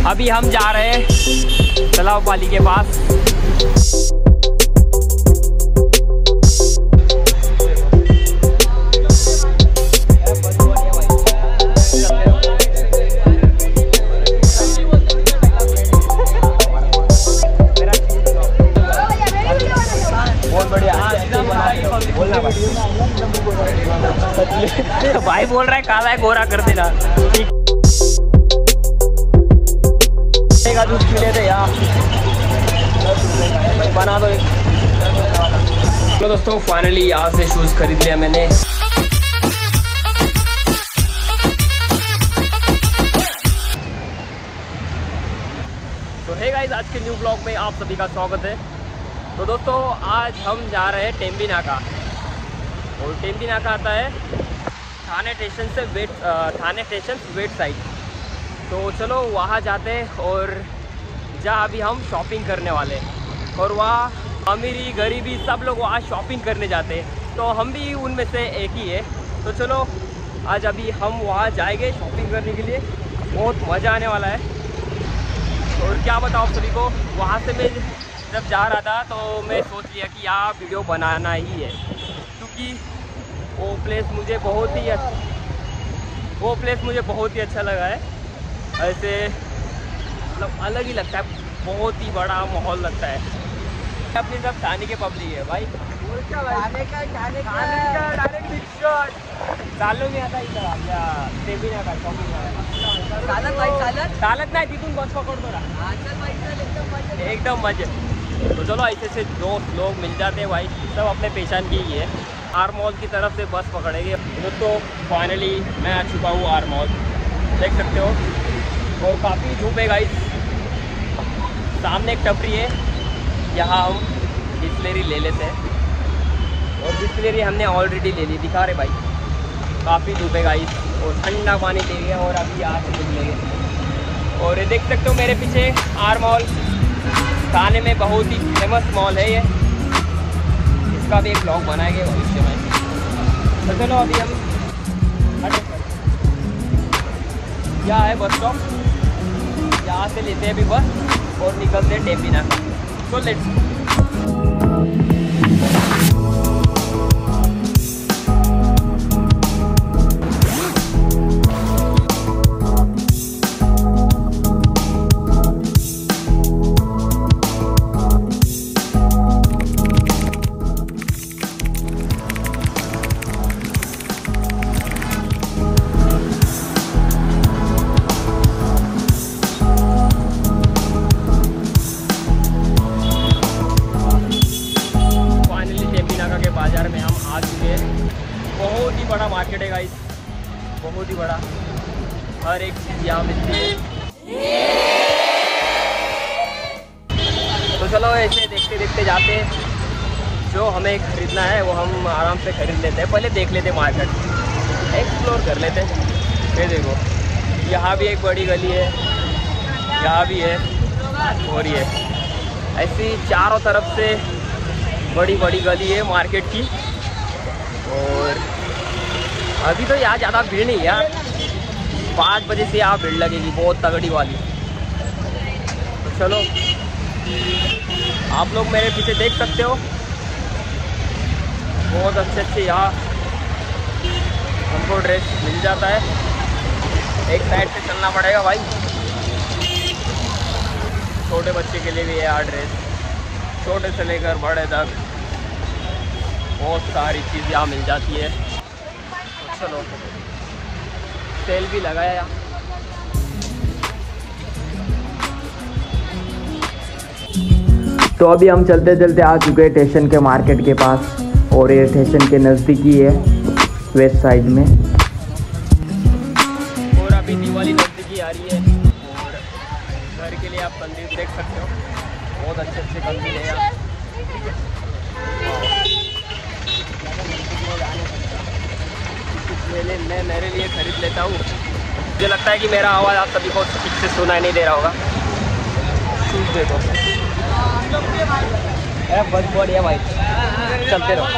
अभी हम जा रहे हैं तालाब वाली के पास। भाई बोल रहा है काला है गोरा कर देना। दूध पीले थे यार, बना दो एक। तो दोस्तों फाइनली यहाँ से शूज खरीद लिया मैंने। तो हे गाइस, आज के न्यू ब्लॉग में आप सभी का स्वागत है। तो दोस्तों आज हम जा रहे हैं टेम्बी नाका, और टेम्बी नाका आता है थाने स्टेशन से वेट साइड। तो चलो वहाँ जाते हैं, और जहाँ अभी हम शॉपिंग करने वाले हैं, और वहाँ अमीरी गरीबी सब लोग वहाँ शॉपिंग करने जाते हैं, तो हम भी उनमें से एक ही है। तो चलो आज अभी हम वहाँ जाएंगे शॉपिंग करने के लिए, बहुत मज़ा आने वाला है। और क्या बताओ आप सभी को, वहाँ से मैं जब जा रहा था तो मैं सोच लिया कि यहाँ वीडियो बनाना ही है, क्योंकि वो प्लेस मुझे बहुत ही अच्छा लगा है। ऐसे मतलब अलग ही लगता है, बहुत ही बड़ा माहौल लगता है। अपनी सब थाने के पब्लिक है भाई, थाने का डायरेक्ट पिक्चर चालू नहीं आता इधर आपल्या टेम्बी नाका शॉपिंग चालत नाही, तिथून बस पकडतो ना एकदम मजे। तो चलो ऐसे से दोस्त लोग मिल जाते हैं भाई, सब अपने पहचान की ही है। आर मॉल की तरफ से बस पकड़ेंगे। दोस्तों फाइनली मैं आ चुका हूँ आर मॉल, देख सकते हो, और काफ़ी धूप है गाइस। सामने एक टपरी है, यहाँ हम बिस्लेरी ले लेते हैं, और बिस्लेरी हमने ऑलरेडी ले ली, दिखा रहे भाई। काफ़ी धूप है गाइस, और ठंडा पानी ले लिया, और अभी यहाँ से निकलेंगे। और ये देख सकते हो मेरे पीछे आर मॉल, थाने में बहुत ही फेमस मॉल है ये, इसका भी एक ब्लॉग बनाएंगे भविष्य में। तो चलो अभी हम यहाँ है बस स्टॉप, यहाँ से लेते हैं अभी बस और निकलते हैं टेम्बी नाका। तो लेट्स बड़ा मार्केट है गाइस, बहुत ही बड़ा, हर एक चीज़ यहाँ मिलती है। तो चलो ऐसे देखते देखते जाते हैं, जो हमें खरीदना है वो हम आराम से खरीद लेते हैं। पहले देख लेते हैं मार्केट, एक्सप्लोर कर लेते हैं। ये देखो, यहाँ भी एक बड़ी गली है, यहाँ भी है, और ये ऐसी चारों तरफ से बड़ी बड़ी गली है मार्केट की। और अभी तो यहाँ ज़्यादा भीड़ नहीं है यार, 5 बजे से यहाँ भीड़ लगेगी बहुत तगड़ी वाली। तो चलो आप लोग मेरे पीछे देख सकते हो, बहुत अच्छे अच्छे यहाँ हमको ड्रेस मिल जाता है। एक साइड से चलना पड़ेगा भाई, छोटे बच्चे के लिए भी है यहाँ ड्रेस, छोटे से लेकर बड़े तक बहुत सारी चीज़ यहाँ मिल जाती है। चलो सेल भी लगाया। तो अभी हम चलते चलते आ चुके हैं स्टेशन के मार्केट के पास, और ये स्टेशन के नज़दीकी है वेस्ट साइड में। और अभी दिवाली नज़दीकी आ रही है, और घर के लिए आप कंदील देख सकते हो, बहुत अच्छे अच्छे कंदील है यहाँ। मैं मेरे लिए खरीद लेता हूँ। मुझे लगता है कि मेरा आवाज़ आप सभी को ठीक से सुनाई नहीं दे रहा होगा। शूज़ देखो, बस बढ़िया भाई, चलते रहो।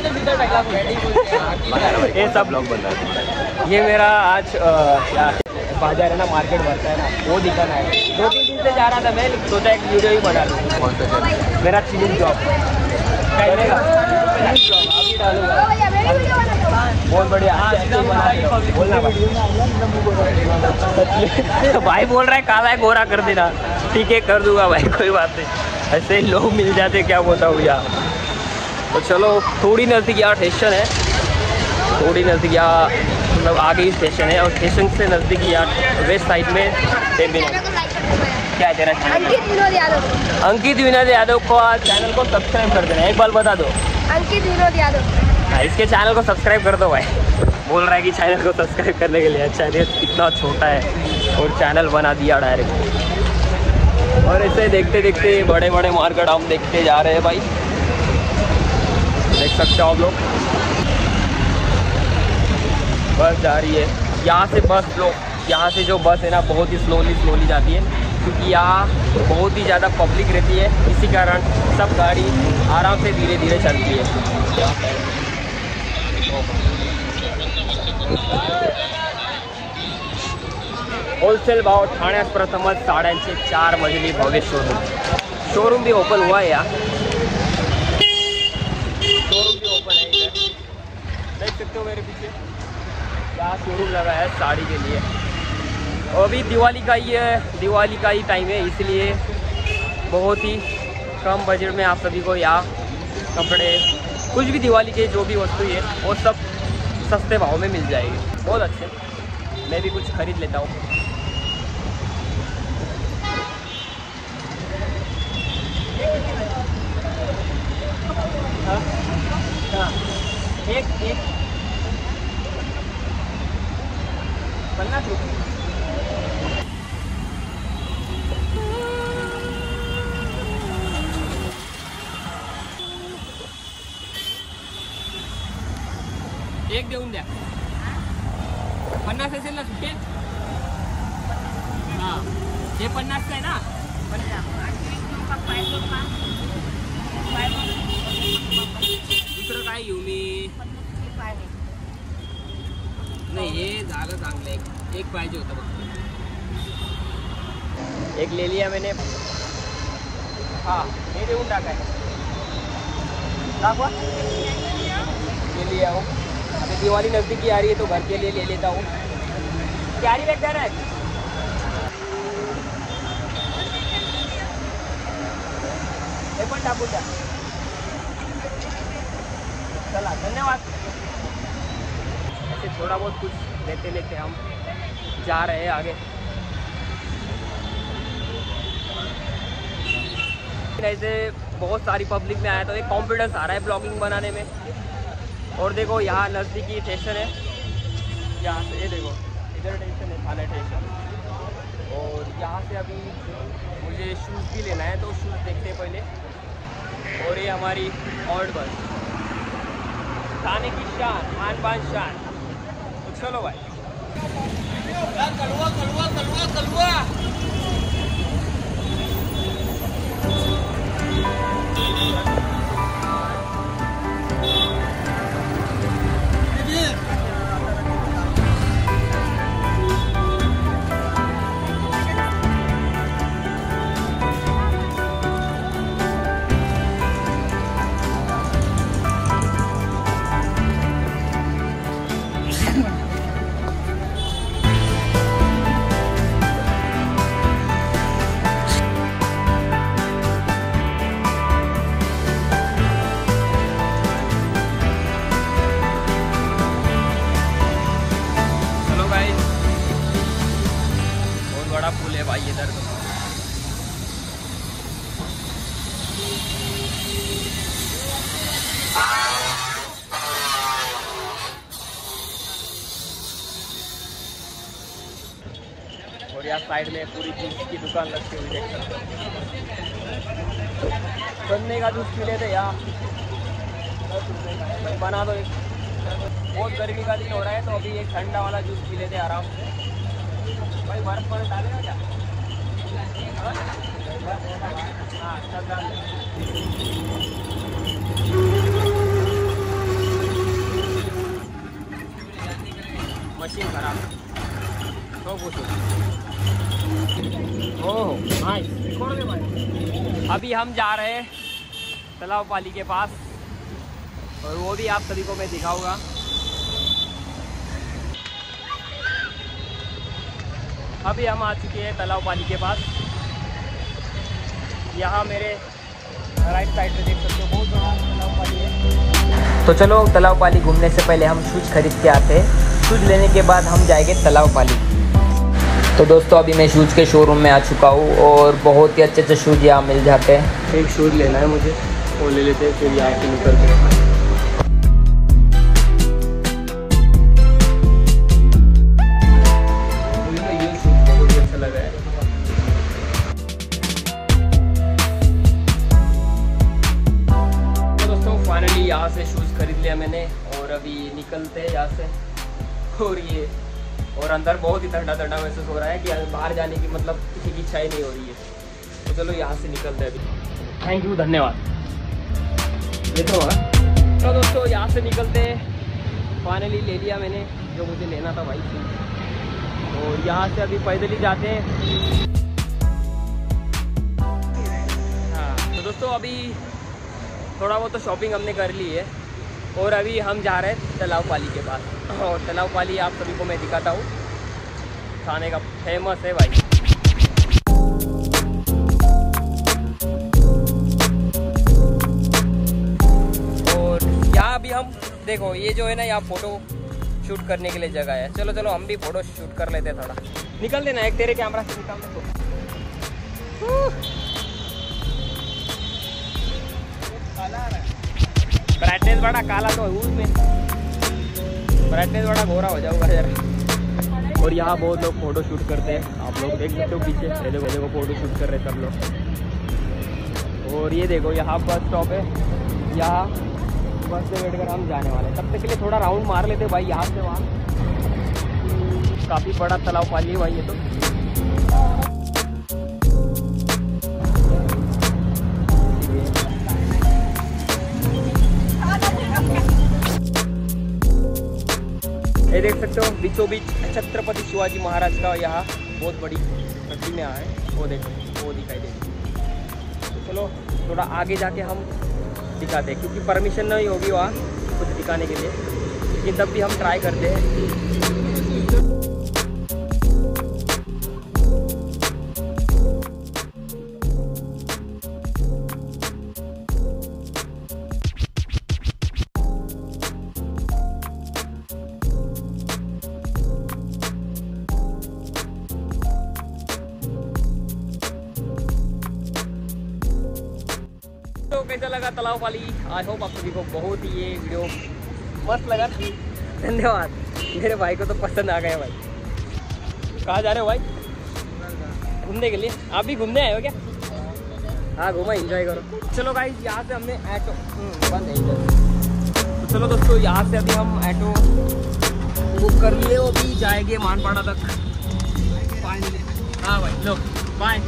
ये सब लोग बंदा, ये मेरा आज क्या बाजार है ना, मार्केट भरता है ना, वो दिखाना है। 2-3 दिन से जा रहा था मैं, सोचा एक वीडियो ही बना लूँ। मेरा चिलिंग जॉब चलेगा, अभी डालूंगा, बहुत बढ़िया। बोलना भाई बोल रहा है काला है गोरा कर देना, ठीक है कर दूंगा भाई, कोई बात नहीं। ऐसे लोग मिल जाते क्या बोलता हूँ यार। तो चलो थोड़ी नज़दीक यहाँ स्टेशन है, थोड़ी नज़दीक यहाँ मतलब आगे ही स्टेशन है, और स्टेशन से नज़दीक यहाँ वेस्ट साइड में क्या है तेरा अंकित विनोद यादव को चैनल को सब्सक्राइब कर देना। एक बार बता दो, अंकित विनोद यादव, इसके चैनल को सब्सक्राइब कर दो भाई। बोल रहा है कि चैनल को सब्सक्राइब करने के लिए। चैनल इतना छोटा है और चैनल बना दिया डायरेक्ट। और ऐसे देखते देखते बड़े बड़े मार्केट हम देखते जा रहे हैं भाई, देख सकते हो आप लोग। बस जा रही है यहाँ से, बस लोग यहाँ से जो बस है ना बहुत ही स्लोली जाती है, क्योंकि यहाँ बहुत ही ज़्यादा पब्लिक रहती है, इसी कारण सब गाड़ी आराम से धीरे धीरे चलती है। होलसेल भाव ठाण्यात प्रथमच साड्यांचे 4 मजली भव्य शोरूम भी ओपन हुआ है यहाँ, शोरूम भी ओपन है इधर, देख सकते हो मेरे पीछे यहाँ शोरूम लगा है साड़ी के लिए। और अभी दिवाली का ही टाइम है, इसलिए बहुत ही कम बजट में आप सभी को यहाँ कपड़े, कुछ भी दिवाली के जो भी वस्तु है वो सब सस्ते भाव में मिल जाएगी, बहुत अच्छे। मैं भी कुछ खरीद लेता हूँ। हाँ एक 50 रुपये। एक देऊन द्या, 50 असेल ना सुट्टे? हां हे 50 आहे ना, 50 दुसरं काय घेऊ मी? नाही हे झालं चांगलं, एक पाहिजे होतं बघ। एक ले लिया मैंने, हाँ हे देऊन टाकाय, दाखवा ले लिया हूँ। अभी दिवाली नज़दीकी आ रही है तो घर के लिए ले लेता हूँ। कैरी बैग देना है, हे पण टाकून द्या। चला धन्यवाद। ऐसे थोड़ा बहुत कुछ लेते लेते हम जा रहे हैं आगे। ऐसे बहुत सारी पब्लिक में आया तो एक कॉन्फिडेंस आ रहा है ब्लॉगिंग बनाने में। और देखो यहाँ नज़दीकी स्टेशन है, यहाँ से ये देखो इधर स्टेशन है, थाना स्टेशन। और यहाँ से अभी मुझे शूज़ भी लेना है, तो शूज़ देखते हैं पहले। और ये हमारी ऑल्ड बस, थाने की शान, आन बान शान। तो चलो भाई। कलवा पुल है भाई इधर। और यहाँ साइड में पूरी जूस की दुकान लगती हुई देख सकते हो। गन्ने का जूस पी लेते यहाँ, बना दो एक। बहुत गर्मी का दिन हो रहा है तो अभी एक ठंडा वाला जूस पी लेते आराम से। भाई बर्फ पर डालेगा क्या? हाँ सब डाल मशीन खराब। Oh nice. अभी हम जा रहे हैं तालाब पाली के पास और वो भी आप सभी को मैं दिखाऊंगा। अभी हम आ चुके हैं तालाब पाली के पास। यहाँ मेरे राइट साइड में देख सकते हो बहुत बड़ा तालाब पाली है। तो चलो तालाब पाली घूमने से पहले हम शूज़ खरीद के आते हैं। शूज़ लेने के बाद हम जाएंगे तालाब पाली। तो दोस्तों अभी मैं शूज़ के शोरूम में आ चुका हूँ और बहुत ही अच्छे अच्छे शूज़ यहाँ मिल जाते हैं। एक शूज़ लेना है मुझे, वो ले लेते हैं फिर यहाँ से निकलते हैं। ये शूज़ बहुत ही अच्छा लगा है। तो दोस्तों फाइनली यहाँ से शूज़ खरीद लिया मैंने और अभी निकलते हैं यहाँ से। और अंदर बहुत ही ठंडा ठंडा महसूस हो रहा है कि बाहर जाने की मतलब किसी की इच्छा ही नहीं हो रही है। तो चलो यहाँ से निकलते हैं अभी। थैंक यू, धन्यवाद। ये तो दोस्तों यहाँ से निकलते हैं। फाइनली ले लिया मैंने जो मुझे लेना था भाई से। और यहाँ से अभी पैदल ही जाते हैं। हाँ तो दोस्तों अभी थोड़ा बहुत तो शॉपिंग हमने कर ली है और अभी हम जा रहे हैं तालाब पाली के पास। और तालाब पाली आप सभी को मैं दिखाता हूँ, खाने का फेमस है भाई। और यहाँ अभी हम देखो ये जो है ना, यहाँ फोटो शूट करने के लिए जगह है। चलो चलो हम भी फोटो शूट कर लेते हैं। थोड़ा निकल देना, एक तेरे कैमरा से निकाल दो। ब्राइटनेस बड़ा काला तो है उसमें, ब्राइटनेस बड़ा गोरा हो जाऊंगा यार। और यहाँ बहुत लोग फोटो शूट करते हैं, आप लोग देख सकते हो पीछे। देखो फोटो शूट कर रहे हैं सब लोग। और ये देखो यहाँ बस स्टॉप है, यहाँ बस से बैठ कर हम जाने वाले हैं। तब तक के लिए थोड़ा राउंड मार लेते भाई यहाँ से वहाँ। काफ़ी बड़ा तालाब पाली है भाई ये तो। ये देख सकते हो बीचों बीच छत्रपति शिवाजी महाराज का यहाँ बहुत बड़ी प्रतिमा है। वो देखो वो दिखाई दे। तो चलो थोड़ा आगे जाके हम दिखाते हैं, क्योंकि परमिशन नहीं होगी वहाँ कुछ दिखाने के लिए, लेकिन तब भी हम ट्राई करते हैं। तो कैसा लगा तालाब पाली? आई होप आप सभी को बहुत ही ये वीडियो मस्त लगा। धन्यवाद। मेरे भाई को तो पसंद आ गया भाई। कहाँ जा रहे हो भाई? घूमने के लिए? आप भी घूमने आए हो क्या? हाँ घूमा, एंजॉय करो। चलो गाइस यहाँ से हमने ऑटो बंद है। तो चलो दोस्तों यहाँ से अभी हम ऑटो बुक कर लिए, वो भी जाएंगे मानपाड़ा तक। हाँ भाई लो बाय।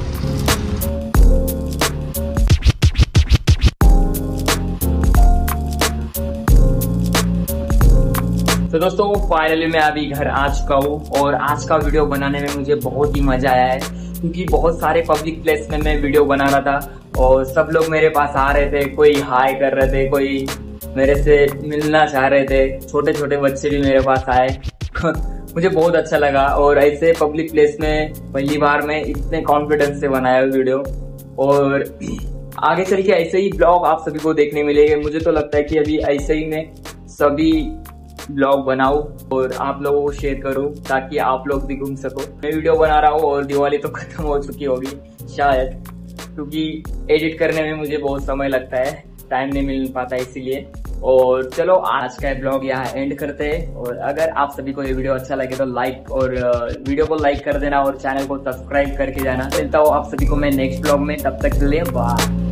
तो दोस्तों फाइनली मैं अभी घर आ चुका हूँ और आज का वीडियो बनाने में मुझे बहुत ही मजा आया है, क्योंकि बहुत सारे पब्लिक प्लेस में मैं वीडियो बना रहा था और सब लोग मेरे पास आ रहे थे, कोई हाय कर रहे थे, कोई मेरे से मिलना चाह रहे थे, छोटे छोटे बच्चे भी मेरे पास आए। मुझे बहुत अच्छा लगा और ऐसे पब्लिक प्लेस में पहली बार मैं इतने कॉन्फिडेंस से बनाया वीडियो। और आगे चल के ऐसे ही ब्लॉग आप सभी को देखने मिलेंगे। मुझे तो लगता है कि अभी ऐसे ही मैं सभी ब्लॉग बनाऊं और आप लोगों को शेयर करूं, ताकि आप लोग भी घूम सको। मैं वीडियो बना रहा हूं और दिवाली तो खत्म हो चुकी होगी शायद, क्योंकि एडिट करने में मुझे बहुत समय लगता है, टाइम नहीं मिल पाता इसीलिए। और चलो आज का ब्लॉग यहाँ एंड करते हैं। और अगर आप सभी को ये वीडियो अच्छा लगे तो लाइक और वीडियो को लाइक कर देना और चैनल को सब्सक्राइब करके जाना। मिलता हूँ आप सभी को मैं नेक्स्ट ब्लॉग में, तब तक के लिए बाय।